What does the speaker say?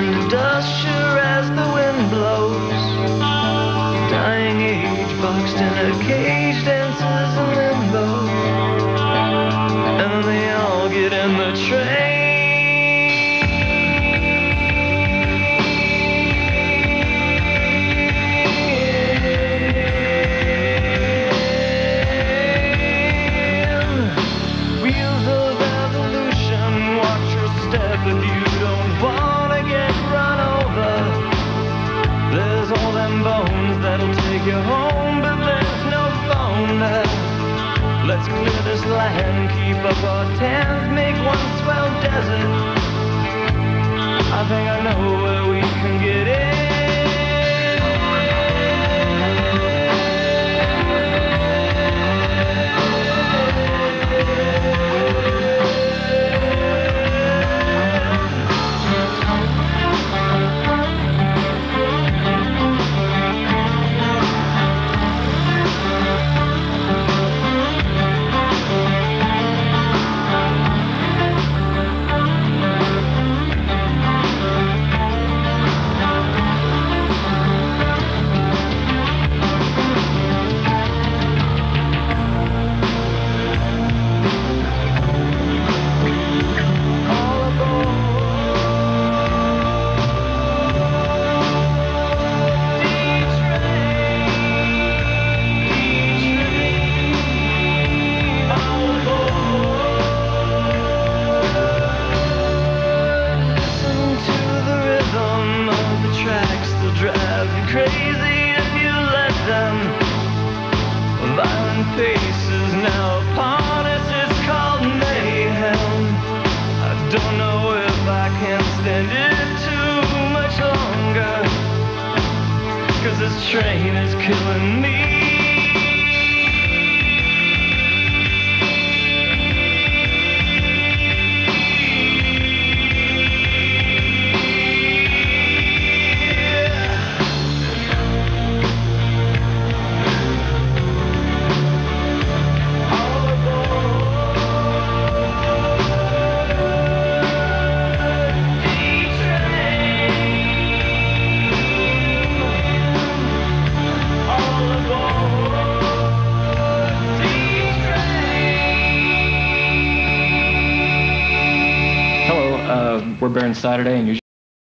and dust sure as the wind blows. Dying age boxed in a cage dances in limbo, and they all get in the train. Wheels of evolution, watch your step if you don't wanna get run over. There's all them bones that'll take you home, but there's no phone there. Let's clear this land, keep up our tents, make one swell desert. I think I know where we can get in. Crazy if you let them. Violent paces now upon us, it's called mayhem. I don't know if I can stand it too much longer, 'cause this train is killing me. We're Baron Saturday, and you're